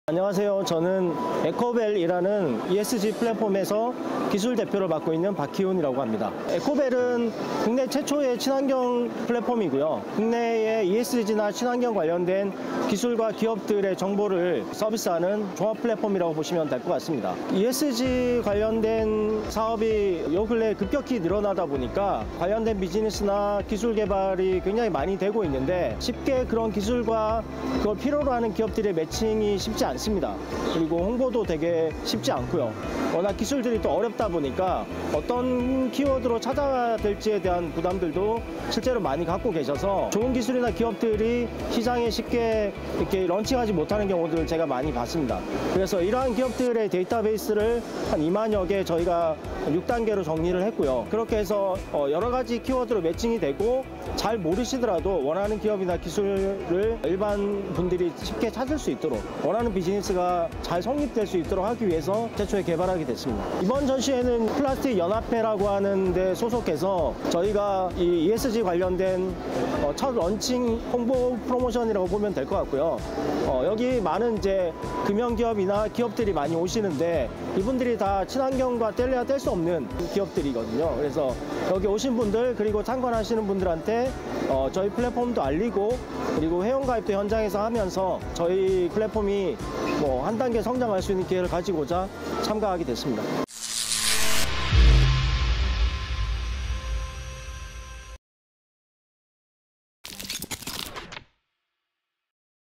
안녕하세요. 저는 에코벨이라는 ESG 플랫폼에서 기술 대표를 맡고 있는 박희훈이라고 합니다. 에코벨은 국내 최초의 친환경 플랫폼이고요. 국내의 ESG나 친환경 관련된 기술과 기업들의 정보를 서비스하는 종합 플랫폼이라고 보시면 될 것 같습니다. ESG 관련된 사업이 요 근래 급격히 늘어나다 보니까 관련된 비즈니스나 기술 개발이 굉장히 많이 되고 있는데 쉽게 그런 기술과 그걸 필요로 하는 기업들의 매칭이 쉽지 않습니다. 그리고 홍보도 되게 쉽지 않고요. 워낙 기술들이 또 어렵다 보니까 어떤 키워드로 찾아야 될지에 대한 부담들도 실제로 많이 갖고 계셔서 좋은 기술이나 기업들이 시장에 쉽게 이렇게 런칭하지 못하는 경우들을 제가 많이 봤습니다. 그래서 이러한 기업들의 데이터베이스를 한 2만여 개 저희가 6단계로 정리를 했고요. 그렇게 해서 여러 가지 키워드로 매칭이 되고 잘 모르시더라도 원하는 기업이나 기술을 일반 분들이 쉽게 찾을 수 있도록 원하는 비즈니스가 잘 성립될 수 있도록 하기 위해서 최초에 개발하게 됐습니다. 이번 전시회는 플라스틱 연합회라고 하는 데 소속해서 저희가 이 ESG 관련된 첫 런칭 홍보 프로모션이라고 보면 될 것 같고요. 여기 많은 이제 금융기업이나 기업들이 많이 오시는데 이분들이 다 친환경과 뗄래야 뗄 수 없는 기업들이거든요. 그래서 여기 오신 분들 그리고 참관하시는 분들한테 저희 플랫폼도 알리고 그리고 회원가입도 현장에서 하면서 저희 플랫폼이 한 단계 성장할 수 있는 기회를 가지고자 참가하게 됐습니다.